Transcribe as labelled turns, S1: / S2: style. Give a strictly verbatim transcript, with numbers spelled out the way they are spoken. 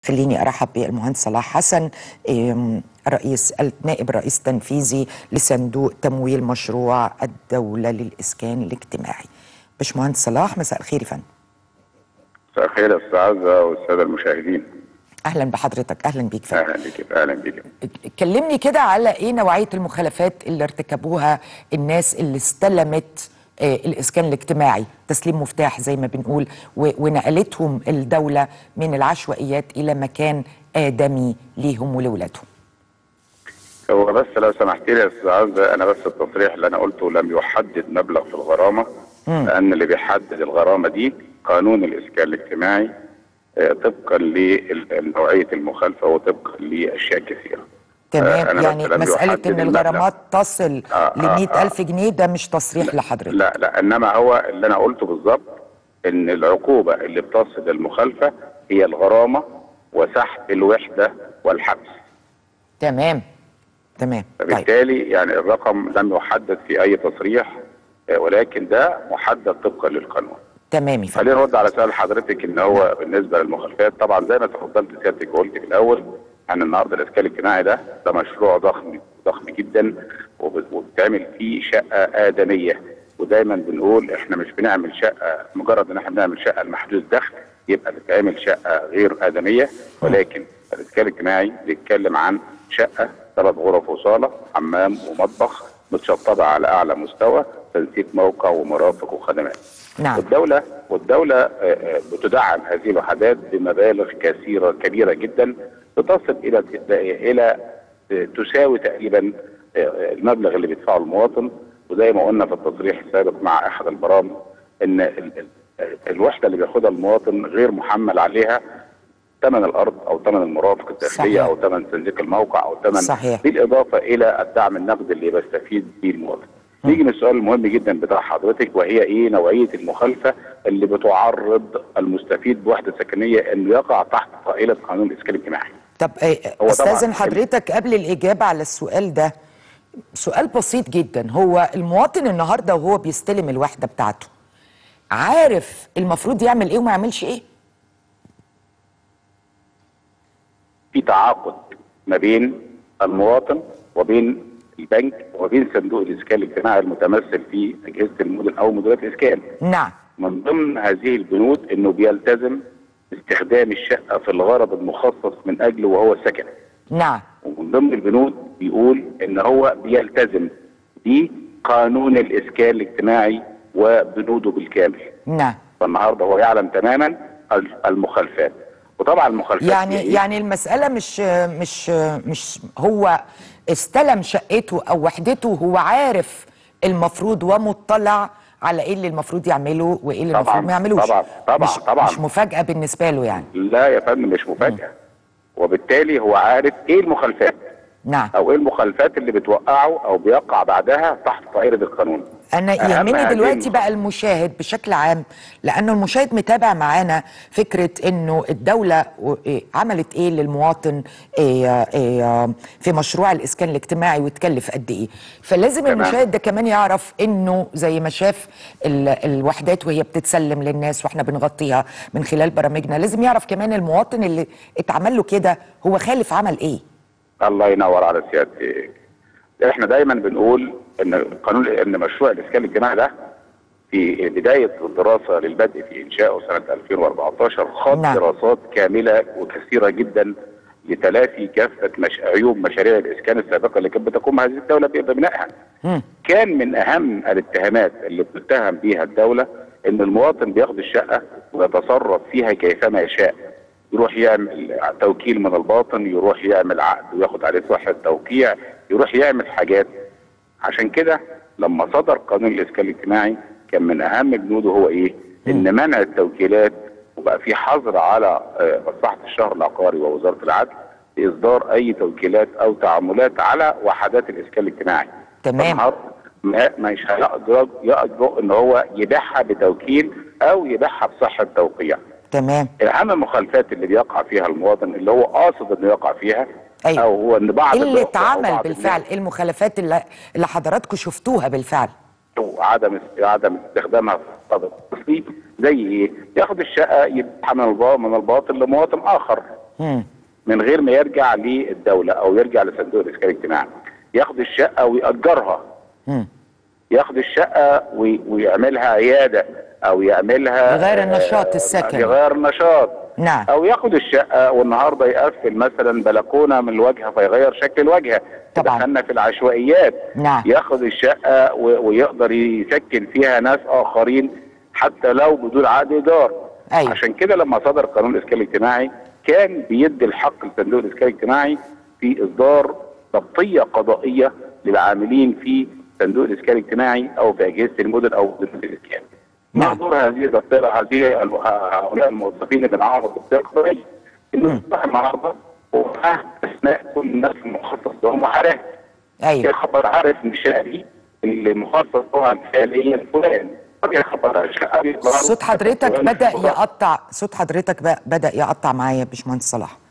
S1: خليني ارحب بالمهندس صلاح حسن، رئيس نائب رئيس تنفيذي لصندوق تمويل مشروع الدولة للإسكان الاجتماعي. باشمهندس صلاح، مساء الخير يا فندم.
S2: مساء الخير يا استاذ عزة والساده المشاهدين.
S1: اهلا بحضرتك. اهلا بيك فندم.
S2: اهلا بيك. اهلا بيك.
S1: كلمني كده على ايه نوعية المخالفات اللي ارتكبوها الناس اللي استلمت آه الإسكان الاجتماعي، تسليم مفتاح زي ما بنقول، ونقلتهم الدولة من العشوائيات إلى مكان آدمي ليهم ولولادهم.
S2: هو بس لو سمحت لي يا استاذ عزة، انا بس التصريح اللي انا قلته لم يحدد مبلغ في الغرامة، مم. لأن اللي بيحدد الغرامة دي قانون الإسكان الاجتماعي آه طبقا لنوعية المخالفة وطبقا لأشياء كثيرة.
S1: تمام. يعني مسألة إن الغرامات تصل آه ل مئة ألف جنيه ده مش تصريح
S2: لا
S1: لحضرتك؟
S2: لا لا، إنما هو اللي أنا قلته بالظبط إن العقوبة اللي بتصل المخالفة هي الغرامة وسحب الوحدة والحبس.
S1: تمام تمام.
S2: فبالتالي طيب. يعني الرقم لم يحدد في أي تصريح، ولكن ده محدد طبقا للقانون.
S1: تمام.
S2: خلينا نرد على سؤال حضرتك ان هو نعم. بالنسبه للمخالفات، طبعا زي ما تفضلت سيادتك وقلت في الاول ان النهارده الاسكان الاجتماعي ده ده مشروع ضخم ضخم جدا، وبتعمل فيه شقه ادميه، ودايما بنقول احنا مش بنعمل شقه مجرد ان احنا بنعمل شقه لمحدود دخل يبقى بتعمل شقه غير ادميه، ولكن الاسكان الاجتماعي بيتكلم عن شقه ثلاث غرف وصاله حمام ومطبخ متشطبه على اعلى مستوى، تنسيق موقع ومرافق وخدمات.
S1: نعم.
S2: والدولة والدولة بتدعم هذه الوحدات بمبالغ كثيرة كبيرة جدا بتصل إلى إلى تساوي تقريبا المبلغ اللي بيدفعه المواطن. وزي ما قلنا في التصريح السابق مع أحد البرامج إن الوحدة اللي بياخدها المواطن غير محمل عليها ثمن الأرض أو ثمن المرافق الداخلية أو ثمن تنسيق الموقع أو ثمن،
S1: صحيح.
S2: بالإضافة إلى الدعم النقدي اللي بيستفيد به المواطن. نيجي للسؤال المهم جدا بتاع حضرتك، وهي ايه نوعيه المخالفه اللي بتعرض المستفيد بوحده سكنيه انه يقع تحت طائله قانون الاسكان الاجتماعي.
S1: طب استاذن حضرتك قبل الاجابه على السؤال ده سؤال بسيط جدا. هو المواطن النهارده وهو بيستلم الوحده بتاعته عارف المفروض يعمل ايه وما يعملش ايه؟
S2: في تعاقد ما بين المواطن وبين البنك وبين صندوق الاسكان الاجتماعي المتمثل في اجهزه المدن او مديريات الاسكان.
S1: نعم.
S2: من ضمن هذه البنود انه بيلتزم استخدام الشقه في الغرض المخصص من اجله وهو السكن.
S1: نعم.
S2: ومن ضمن البنود بيقول ان هو بيلتزم بقانون الاسكان الاجتماعي وبنوده بالكامل.
S1: نعم.
S2: فالنهارده هو يعلم تماما المخالفات. وطبعا المخالفات
S1: يعني يعني المساله مش مش مش هو استلم شقته او وحدته هو عارف المفروض ومطلع على ايه اللي المفروض يعمله وايه اللي المفروض ما يعملوش.
S2: طبعا طبعا
S1: مش
S2: طبعا
S1: مش مفاجاه بالنسبه له يعني.
S2: لا يا فندم مش مفاجاه، وبالتالي هو عارف ايه المخالفات.
S1: نعم.
S2: او ايه المخالفات اللي بتوقعه او بيقع بعدها تحت طائله القانون.
S1: انا يهمني دلوقتي بقى المشاهد بشكل عام، لانه المشاهد متابع معانا فكره انه الدوله عملت ايه للمواطن في مشروع الاسكان الاجتماعي وتكلف قد ايه، فلازم تمام. المشاهد ده كمان يعرف انه زي ما شاف الوحدات وهي بتتسلم للناس واحنا بنغطيها من خلال برامجنا، لازم يعرف كمان المواطن اللي اتعمل له كده هو خالف عمل ايه.
S2: الله ينور على سيادتك. احنا دايما بنقول ان قانون ان مشروع الاسكان الاجتماعي ده في بدايه الدراسه للبدء في انشائه سنه ألفين وأربعتاشر خاض نعم. دراسات كامله وكثيره جدا لتلافي كافه مش... عيوب مشاريع الاسكان السابقه اللي كانت بتقوم هذه الدوله ببنائها. كان من اهم الاتهامات اللي بتتهم بيها الدوله ان المواطن بياخد الشقه ويتصرف فيها كيفما يشاء، يروح يعمل توكيل من الباطن، يروح يعمل عقد وياخد عليه صحة توقيع، يروح يعمل حاجات. عشان كده لما صدر قانون الاسكان الاجتماعي كان من اهم بنوده هو ايه؟ ان منع التوكيلات، وبقى في حظر على مصلحة الشهر العقاري ووزارة العدل لاصدار اي توكيلات او تعاملات على وحدات الاسكان الاجتماعي.
S1: تمام.
S2: مش هيقدر يقدر ان هو يبيعها بتوكيل او يبيعها بصحة توقيع.
S1: تمام.
S2: اهم المخالفات اللي بيقع فيها المواطن اللي هو قاصد انه يقع فيها،
S1: أيوة.
S2: او هو ان بعض
S1: اللي اتعمل بالفعل المخالفات اللي, اللي حضراتكم شفتوها بالفعل،
S2: عدم عدم استخدامها في الطابق الاصلي. زي ايه؟ ياخد الشقه يبيعها من من الباطن لمواطن اخر. مم. من غير ما يرجع للدوله او يرجع لصندوق الاسكان الاجتماعي، ياخد الشقه ويأجرها. مم. ياخد الشقه ويعملها عياده او يعملها
S1: يغير النشاط السكني،
S2: يغير النشاط.
S1: نعم.
S2: او ياخد الشقه والنهارده يقفل مثلا بلكونه من الواجهه فيغير شكل الواجهه.
S1: طبعا
S2: دخلنا في العشوائيات.
S1: نعم.
S2: ياخد الشقه ويقدر يسكن فيها ناس اخرين حتى لو بدون عقد ايجار.
S1: أيوة.
S2: عشان كده لما صدر قانون الاسكان الاجتماعي كان بيدي الحق لصندوق الاسكان الاجتماعي في اصدار ضبطيه قضائيه للعاملين في صندوق الاسكان الاجتماعي او في اجهزه المدن او ضمن الاسكان. ما دور هذه الضبطيه هذه هؤلاء الموظفين اللي معاهم الضبطيه القضائيه؟ انه يصبح النهارده اثناء كل نفس المخصص لهم محاراه.
S1: ايوه.
S2: يخبر عارف ان الشقه دي المخصص لها فعليا فلان.
S1: صوت حضرتك بدأ يقطع، صوت حضرتك بدأ يقطع معايا يا باشمهندس صلاح.